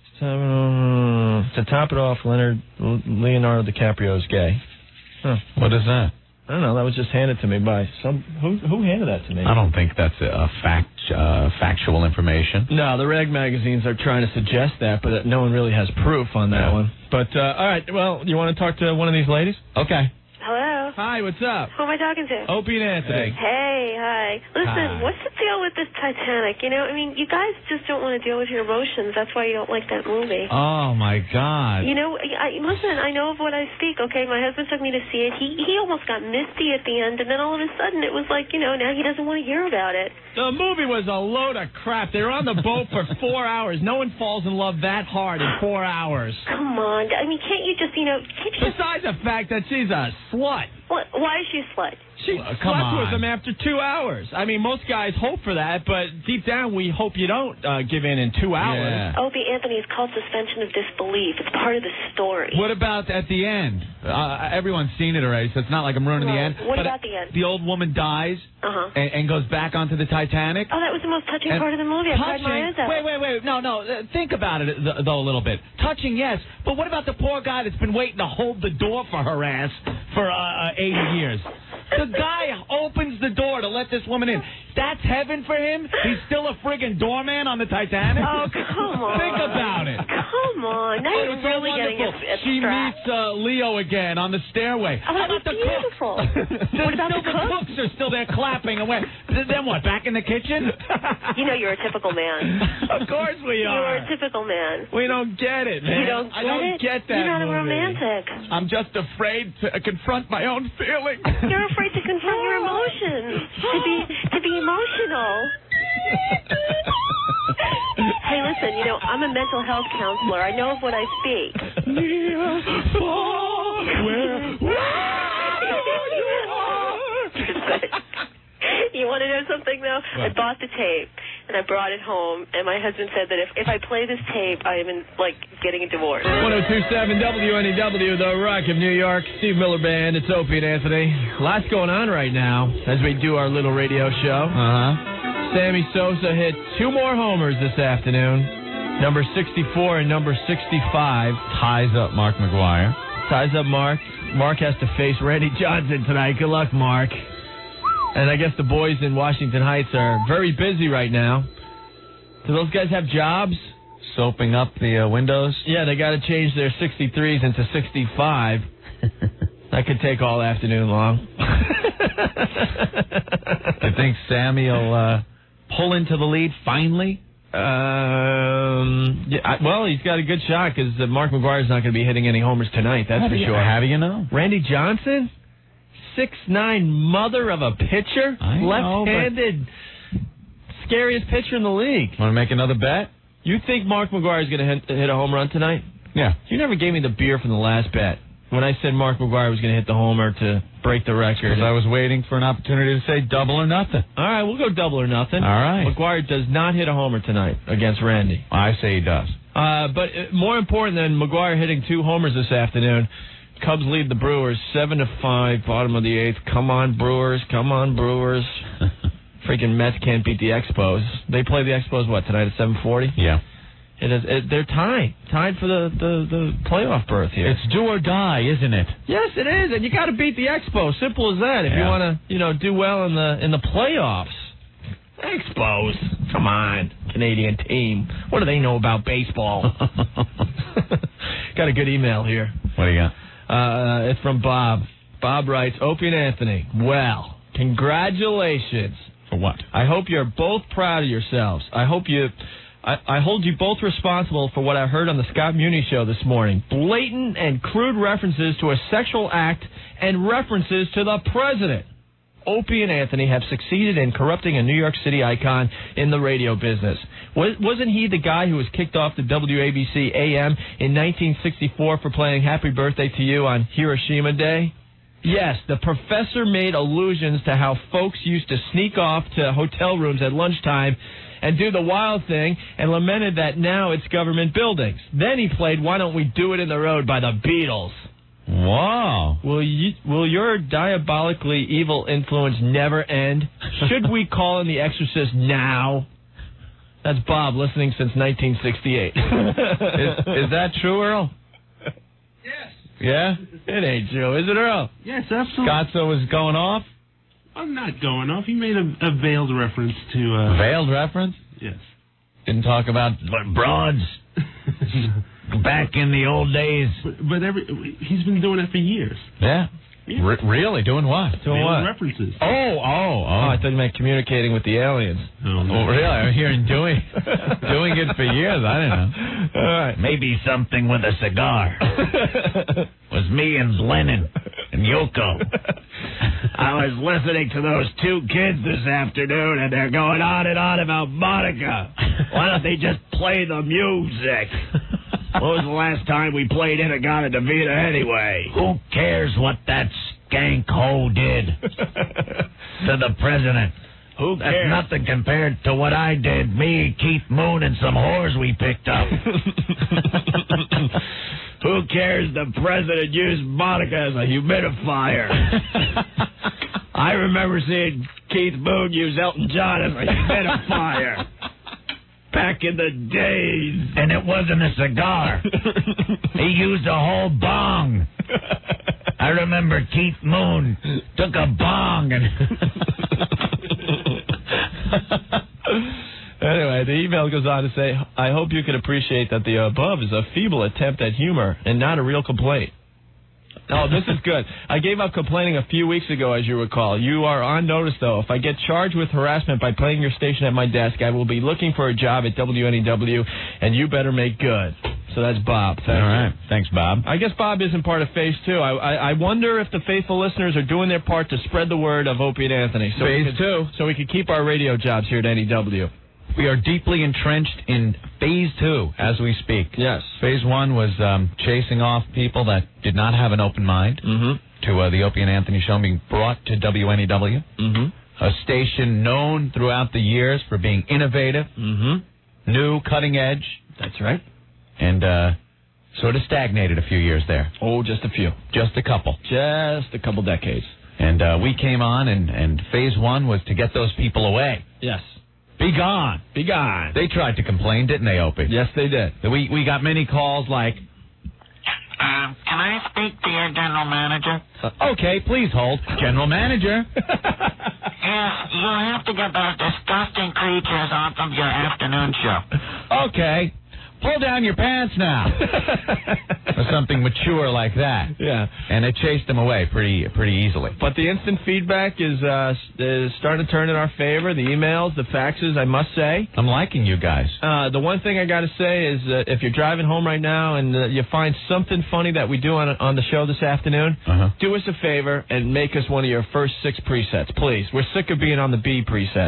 Uh, to top it off, Leonard Leonardo DiCaprio's gay. Huh. What is that? I don't know. That was just handed to me by some. Who who handed that to me? I don't think that's a fact, uh, factual information. No, the rag magazines are trying to suggest that, but no one really has proof on that yeah. one. But uh, all right, well, you want to talk to one of these ladies? Okay. Hello. Hi, what's up? Who am I talking to? Opie and Anthony. Hey, hi. Listen, Hi. what's the deal with this Titanic? You know, I mean, you guys just don't want to deal with your emotions. That's why you don't like that movie. Oh, my God. You know, I, listen, I know of what I speak, okay? My husband took me to see it. He he almost got misty at the end, and then all of a sudden it was like, you know, now he doesn't want to hear about it. The movie was a load of crap. They were on the boat for four hours. No one falls in love that hard in four hours. Come on. I mean, can't you just, you know... Can't you Besides the fact that she's a slut. What, why is she a slut? She uh, come slept on. with him after two hours. I mean, most guys hope for that, but deep down we hope you don't uh, give in in two hours. Yeah. Opie Anthony is called suspension of disbelief. It's part of the story. What about at the end? Uh, everyone's seen it already, so it's not like I'm ruining Well, the end. what but about the end? The old woman dies Uh-huh. and, and goes back onto the Titanic. Oh, that was the most touching And part of the movie. I cried my eyes out. Wait, wait, wait. No, no. Uh, think about it, th- though, a little bit. Touching, yes. But what about the poor guy that's been waiting to hold the door for her ass for uh, uh, eighty years? The guy opens the door to let this woman in. That's heaven for him? He's still a friggin' doorman on the Titanic? Oh, come on. Think about it. Come on. Now Oh, you're it's so really getting wonderful. abstract. She meets uh, Leo again on the stairway. Oh, that was beautiful. What about still the cook? cooks are still there clapping away. Then what, back in the kitchen? You know you're a typical man. Of course we are. You're a typical man. We don't get it, man. You don't get I don't it? get that You're not movie. a romantic. I'm just afraid to confront my own feelings. You're afraid to confront your emotions. To be to be emotional. Hey, listen, you know, I'm a mental health counselor. I know of what I speak. You want to know something, though? What? I bought the tape, and I brought it home, and my husband said that if, if I play this tape, I am, in, like, getting a divorce. one oh two point seven W N E W, The Rock of New York, Steve Miller Band, it's Opie and Anthony. Lots going on right now as we do our little radio show. Uh-huh. Sammy Sosa hit two more homers this afternoon. Number sixty-four and number sixty-five. Ties up Mark McGwire. Ties up Mark. Mark has to face Randy Johnson tonight. Good luck, Mark. And I guess the boys in Washington Heights are very busy right now. Do those guys have jobs? Soaping up the uh, windows. Yeah, they got to change their sixty-threes into sixty-five. That could take all afternoon long. You think Sammy will uh, pull into the lead finally? Um, yeah, I, well, he's got a good shot because uh, Mark McGwire's not going to be hitting any homers tonight. That's how for you, sure. How do you know? Randy Johnson, six nine mother of a pitcher, I know, left-handed, scariest pitcher in the league. Want to make another bet? You think Mark McGwire's going to hit, hit a home run tonight? Yeah. You never gave me the beer from the last bet. when I said Mark McGwire was going to hit the homer to break the record. Because I was waiting for an opportunity to say double or nothing. All right, we'll go double or nothing. All right. McGwire does not hit a homer tonight against Randy. I say he does. Uh, but more important than McGwire hitting two homers this afternoon, Cubs lead the Brewers seven to five, bottom of the eighth. Come on, Brewers. Come on, Brewers. Freaking Mets can't beat the Expos. They play the Expos, what, tonight at seven forty? Yeah. It is, it, they're tied. Tied for the, the, the playoff berth here. It's do or die, isn't it? Yes, it is. And you got to beat the Expos. Simple as that. If yeah. you want to, you know, do well in the in the playoffs. Expos. Come on. Canadian team. What do they know about baseball? Got a good email here. What do you got? Uh, it's from Bob. Bob writes, Opie and Anthony, well, congratulations. For what? I hope you're both proud of yourselves. I hope you... I, I hold you both responsible for what I heard on the Scott Muni show this morning. Blatant and crude references to a sexual act and references to the president. Opie and Anthony have succeeded in corrupting a New York City icon in the radio business. Was, wasn't he the guy who was kicked off the W A B C A M in nineteen sixty-four for playing Happy Birthday to You on Hiroshima Day? Yes, the professor made allusions to how folks used to sneak off to hotel rooms at lunchtime and do the wild thing, and lamented that now it's government buildings. Then he played Why Don't We Do It in the Road by the Beatles. Wow. Will you, will your diabolically evil influence never end? Should we call in the exorcist now? That's Bob, listening since nineteen sixty-eight. is, is that true, Earl? Yes. Yeah? It ain't true, is it, Earl? Yes, absolutely. Scotzo was going off? I'm not going off. He made a, a veiled reference to... Uh, Veiled reference? Yes. Didn't talk about broads back in the old days. But, but every he's been doing it for years. Yeah. Yeah. R- really? Doing what? Doing Veiled what? references. Oh, oh, oh. Oh, I thought you meant communicating with the aliens. Oh, no. Oh, really? I'm hearing doing doing it for years. I don't know. All right. Maybe something with a cigar. Was me and Lennon and Yoko. I was listening to those two kids this afternoon, and they're going on and on about Monica. Why don't they just play the music? When was the last time we played Inagata Davida anyway? Who cares what that skank hoe did to the president? Who That's cares? nothing compared to what I did. Me, Keith Moon, and some whores we picked up. Who cares? The president used Monica as a humidifier. I remember seeing Keith Moon use Elton John as a humidifier. Back in the days. And it wasn't a cigar. He used a whole bong. I remember Keith Moon took a bong and... Anyway, the email goes on to say, I hope you can appreciate that the above is a feeble attempt at humor and not a real complaint. Oh, this is good. I gave up complaining a few weeks ago, as you recall. You are on notice, though. If I get charged with harassment by playing your station at my desk, I will be looking for a job at W N E W, and you better make good. So that's Bob. Thank All you. right. Thanks, Bob. I guess Bob isn't part of Phase two. I, I I wonder if the faithful listeners are doing their part to spread the word of Opie and Anthony. So Phase we could, two. So we could keep our radio jobs here at N E W. We are deeply entrenched in Phase two as we speak. Yes. Phase one was um, chasing off people that did not have an open mind Mm-hmm. to uh, the Opie and Anthony show being brought to W N E W. Mm-hmm. A station known throughout the years for being innovative, Mm-hmm. new, cutting edge, That's right. and uh, sort of stagnated a few years there. Oh, just a few. Just a couple. Just a couple decades. And uh, we came on, and, and Phase one was to get those people away. Yes. Be gone. Be gone. They tried to complain, didn't they, Opie? Yes, they did. We we got many calls like, Um, can I speak to your general manager? uh, okay, please hold. General manager. Yeah, you'll have to get those disgusting creatures off of your afternoon show. Okay. Pull down your pants now. Or something mature like that. Yeah. And it chased them away pretty pretty easily. But the instant feedback is uh, is starting to turn in our favor. The emails, the faxes, I must say. I'm liking you guys. Uh, the one thing I got to say is uh, if you're driving home right now and uh, you find something funny that we do on on the show this afternoon, Uh-huh. do us a favor and make us one of your first six presets, please. We're sick of being on the B presets.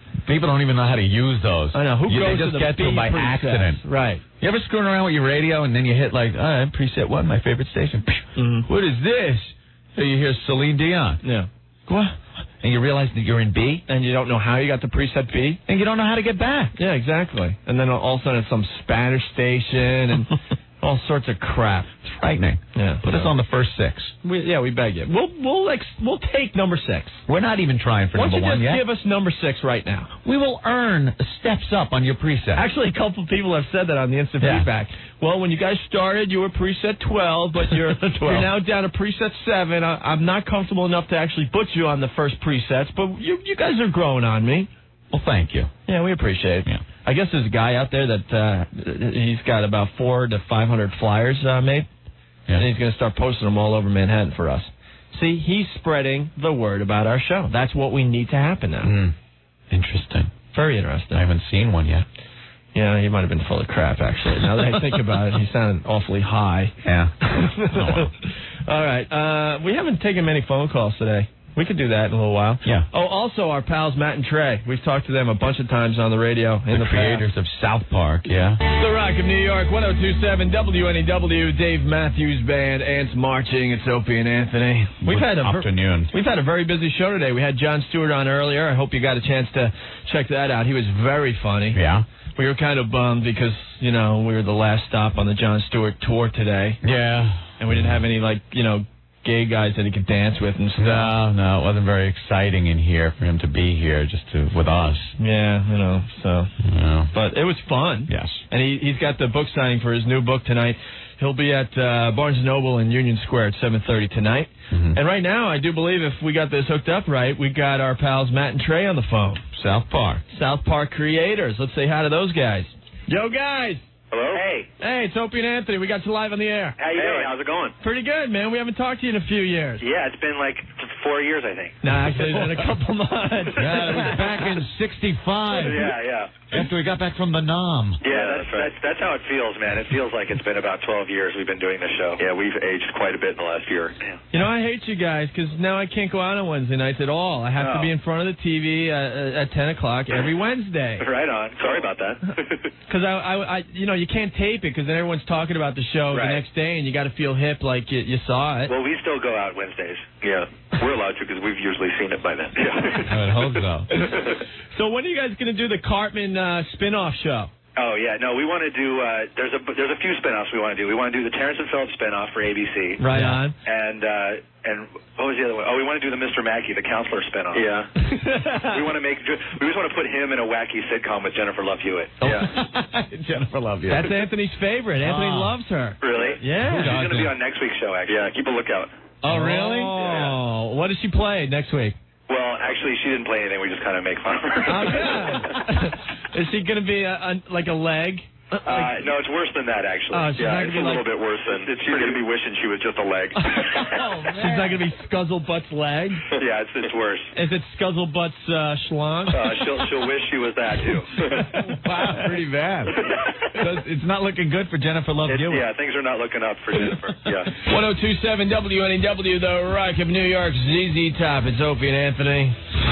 People don't even know how to use those. I know. Who you, goes they just to the get to B them by preset? accident. Right. You ever screwing around with your radio and then you hit like, oh, preset one, my favorite station. Mm-hmm. What is this? So you hear Celine Dion. Yeah. What? And you realize that you're in B. And you don't know how you got the preset B. And you don't know how to get back. Yeah, exactly. And then all of a sudden it's some Spanish station and all sorts of crap. It's frightening. Yeah. Put yeah. us on the first six. We, yeah, we beg you. We'll we'll ex- we'll take number six. We're not even trying for Why number don't you one just yet. give us number six right now? We will earn steps up on your preset. Actually, a couple of people have said that on the instant Yeah. feedback. Well, when you guys started, you were preset twelve, but you're you're now down to preset seven. I, I'm not comfortable enough to actually put you on the first presets, but you you guys are growing on me. Well, thank you. Yeah, we appreciate it. Yeah. I guess there's a guy out there that uh, he's got about four to five hundred flyers uh, made, Yeah. and he's going to start posting them all over Manhattan for us. See, he's spreading the word about our show. That's what we need to happen now. Mm. Interesting. Very interesting. I haven't seen one yet. Yeah, he might have been full of crap, actually. Now that I think about it, he sounded awfully high. Yeah. Oh, well. All right. Uh, we haven't taken many phone calls today. We could do that in a little while. Yeah. Oh, also our pals Matt and Trey. We've talked to them a bunch of times on the radio. In The, the creators past. of South Park, yeah. The Rock of New York, one oh two point seven W N E W, Dave Matthews Band, Ants Marching. It's Opie and Anthony. We've Good had a ver- afternoon. We've had a very busy show today. We had Jon Stewart on earlier. I hope you got a chance to check that out. He was very funny. Yeah. We were kind of bummed because, you know, we were the last stop on the Jon Stewart tour today. Yeah. And we didn't have any, like, you know, gay guys that he could dance with and stuff. No, no, it wasn't very exciting in here for him to be here just to with us. Yeah, you know, so. Yeah. But it was fun. Yes. And he, he's got the book signing for his new book tonight. He'll be at uh, Barnes and Noble in Union Square at seven thirty tonight. Mm-hmm. And right now, I do believe if we got this hooked up right, we got our pals Matt and Trey on the phone. South Park. South Park creators. Let's say hi to those guys. Yo, guys. Hello? Hey. Hey, it's Opie and Anthony. We got you live on the air. How you hey, doing? How's it going? Pretty good, man. We haven't talked to you in a few years. Yeah, it's been like four years, I think. No, actually, it's been a couple months. Yeah, it was back in sixty-five. Yeah, yeah. After we got back from the Nam. Yeah, that's, that's that's how it feels, man. It feels like it's been about twelve years we've been doing this show. Yeah, we've aged quite a bit in the last year. You know, I hate you guys because now I can't go out on Wednesday nights at all. I have oh. to be in front of the T V uh, at ten o'clock every Wednesday. Right on. Sorry about that. Because I, I, I, you know, you can't tape it because then everyone's talking about the show right. the next day, and you got to feel hip like you, you saw it. Well, we still go out Wednesdays. Yeah, we're allowed to because we've usually seen it by then. Yeah. I would hope so. So when are you guys going to do the Cartman uh, spin-off show? Oh, yeah. No, we want to do, uh, there's a there's a few spinoffs we want to do. We want to do the Terrence and Phillips spinoff for A B C. Right yeah. on. And, uh, and what was the other one? Oh, we want to do the Mister Mackey, the counselor spinoff. Yeah. we want to make, we just want to put him in a wacky sitcom with Jennifer Love Hewitt. Oh. Yeah. Jennifer Love Hewitt. That's Anthony's favorite. Anthony oh. loves her. Really? Yeah. She's going to be on next week's show, actually. Yeah, keep a lookout. Oh, really? Oh. Yeah. What does she play next week? Well, actually, she didn't play anything. We just kind of make fun of her. Oh, good. Is she going to be a, a, like a leg? Uh, no, it's worse than that, actually. Oh, she's yeah, not it's a gonna be little like... bit worse than... She's going to be wishing she was just a leg. Oh, man. She's not going to be Scuzzlebutt's leg? Yeah, it's, it's worse. Is it Scuzzlebutt's uh, schlong? Uh, she'll, she'll wish she was that, too. Wow, pretty bad. So it's not looking good for Jennifer Love it's, Hewitt. Yeah, things are not looking up for Jennifer. Yeah. one oh two point seven W N E W, the Rock of New York, Z Z Top. It's Opie and Anthony.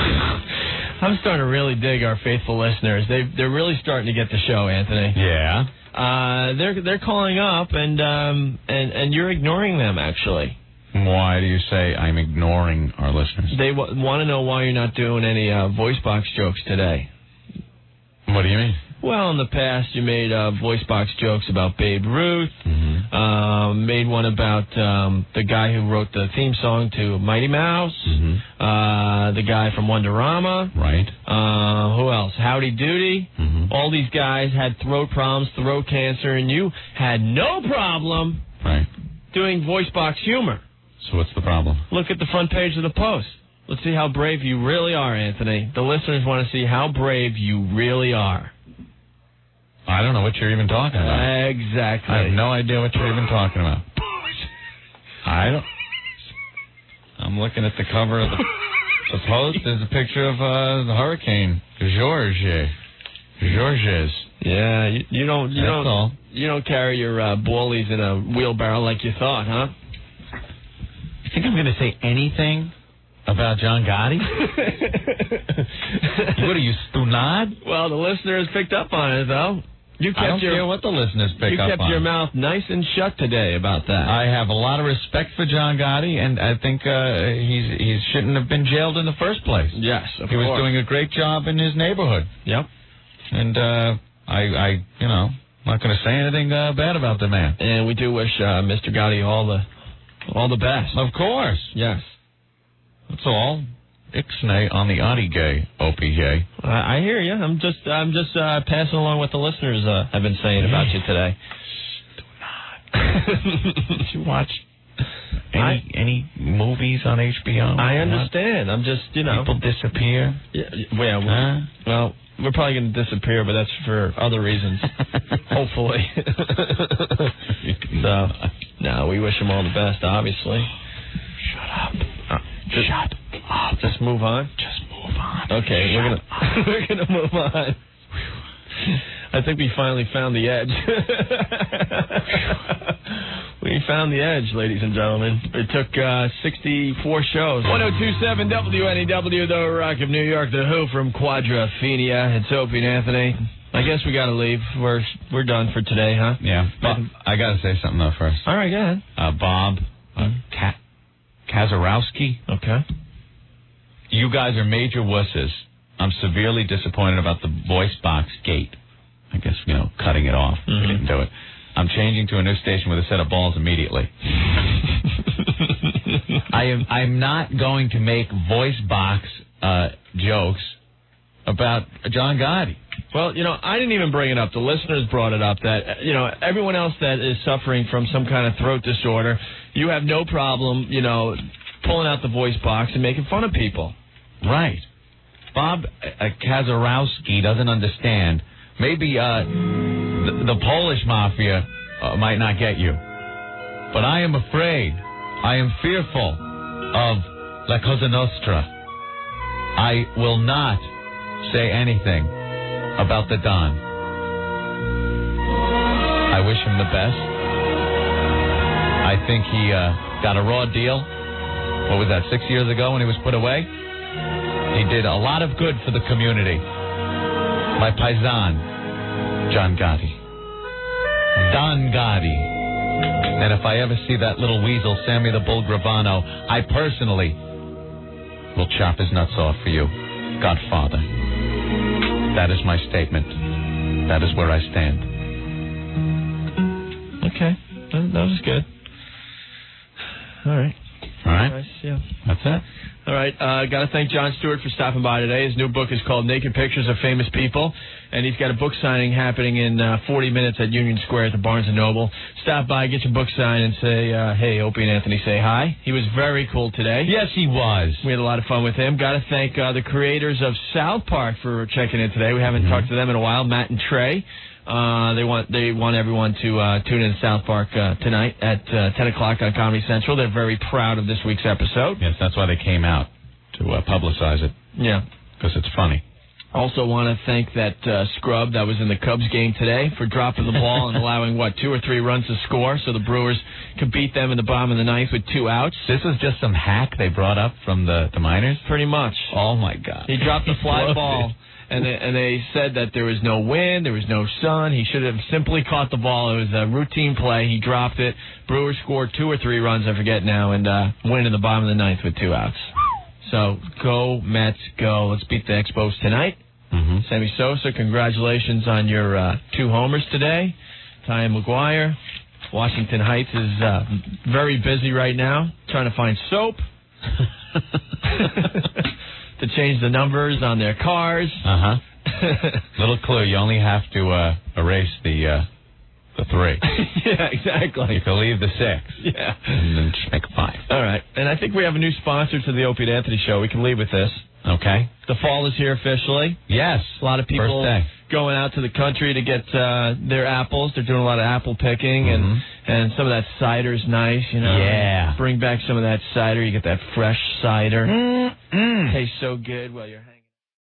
I'm starting to really dig our faithful listeners. They they're really starting to get the show, Anthony. Yeah. Uh, they're they're calling up and um and and you're ignoring them actually. Why do you say I'm ignoring our listeners? They w- want to know why you're not doing any uh, voice box jokes today. What do you mean? Well, in the past, you made uh, voice box jokes about Babe Ruth. Mm-hmm. Uh, made one about um, the guy who wrote the theme song to Mighty Mouse. Mm-hmm. Uh, the guy from Wonderama. Right. Uh, who else? Howdy Doody. Mm-hmm. All these guys had throat problems, throat cancer, and you had no problem right. doing voice box humor. So what's the problem? Look at the front page of the Post. Let's see how brave you really are, Anthony. The listeners want to see how brave you really are. I don't know what you're even talking about. Exactly. I have no idea what you're even talking about. I don't. I'm looking at the cover of the, the Post. There's a picture of uh, the hurricane, Georges. Georges. Yeah, you, you don't. You That's don't. all. You don't carry your uh, ballies in a wheelbarrow like you thought, huh? You think I'm going to say anything About John Gotti? What are you, stunad? Well, the listeners picked up on it, though. You kept I don't your, care what the listeners pick you up on. You kept your mouth nice and shut today about that. I have a lot of respect for John Gotti, and I think uh, he's he shouldn't have been jailed in the first place. Yes, of He course. was doing a great job in his neighborhood. Yep. And uh, I, I, you know, not going to say anything uh, bad about the man. And we do wish uh, Mister Gotti all the all the best. Of course. Yes. That's all. Ixnay on the Audi gay, Opie gay. I, I hear you. I'm just I'm just uh, passing along what the listeners uh, have been saying about you today. Did you watch any I, any movies on H B O? I understand. I'm just, you know. People disappear. Yeah, well, huh? well, we're probably going to disappear, but that's for other reasons. Hopefully. So, no, we wish them all the best, obviously. Shut up. Uh, just, Shut up. Just move on? Just move on. Okay, Shut we're going to we're gonna move on. I think we finally found the edge. We found the edge, ladies and gentlemen. It took uh, sixty-four shows. one oh two point seven W N E W, the Rock of New York, the Who from Quadrophenia. It's Opie and Anthony. I guess we got to leave. We're we're done for today, huh? Yeah. But I got to say something, though, first. All right, go ahead. Uh, Bob uh, Ka- Kazarowski. Okay. You guys are major wusses. I'm severely disappointed about the voice box gate. I guess, you know, cutting it off. Mm-hmm. We didn't do it. I'm changing to a new station with a set of balls immediately. I am I'm not going to make voice box uh, jokes about John Gotti. Well, you know, I didn't even bring it up. The listeners brought it up that, you know, everyone else that is suffering from some kind of throat disorder, you have no problem, you know, pulling out the voice box and making fun of people. Right. Bob uh, Kazarowski doesn't understand. Maybe uh, the, the Polish mafia uh, might not get you. But I am afraid. I am fearful of La Cosa Nostra. I will not say anything about the Don. I wish him the best. I think he uh, got a raw deal. What was that, six years ago when he was put away? He did a lot of good for the community. My paisan, John Gotti. Don Gotti. And if I ever see that little weasel, Sammy the Bull Gravano, I personally will chop his nuts off for you, Godfather. That is my statement. That is where I stand. Okay. That, that was good. All right. All right. Nice, yeah. That's it. All right. Uh, got to thank Jon Stewart for stopping by today. His new book is called Naked Pictures of Famous People, and he's got a book signing happening in uh, forty minutes at Union Square at the Barnes and Noble. Stop by, get your book signed, and say, uh, hey, Opie and Anthony, say hi. He was very cool today. Yes, he was. We had a lot of fun with him. Got to thank uh, the creators of South Park for checking in today. We haven't mm-hmm. talked to them in a while, Matt and Trey. Uh, they want they want everyone to uh, tune in to South Park uh, tonight at uh, ten o'clock on Comedy Central. They're very proud of this week's episode. Yes, that's why they came out, to uh, publicize it. Yeah. Because it's funny. Also want to thank that uh, scrub that was in the Cubs game today for dropping the ball and allowing, what, two or three runs to score so the Brewers could beat them in the bottom of the ninth with two outs. This was just some hack they brought up from the, the minors? Pretty much. Oh, my God. He dropped the fly ball, and they, and they said that there was no wind, there was no sun. He should have simply caught the ball. It was a routine play. He dropped it. Brewers scored two or three runs, I forget now, and uh, win in the bottom of the ninth with two outs. So go, Mets, go. Let's beat the Expos tonight. Mm-hmm. Sammy Sosa, congratulations on your uh, two homers today. Ty McGuire. Washington Heights is uh, very busy right now, trying to find soap to change the numbers on their cars. Uh-huh. Little clue, you only have to uh, erase the uh, the three. Yeah, exactly. You can leave the six. Yeah. And then just make a five. All right. And I think we have a new sponsor to the Opie and Anthony show. We can leave with this. Okay. The fall is here officially. Yes. A lot of people First day. going out to the country to get uh, their apples. They're doing a lot of apple picking, mm-hmm. and, and some of that cider's nice, you know. Yeah. Bring back some of that cider. You get that fresh cider. Mm-mm. Tastes so good while you're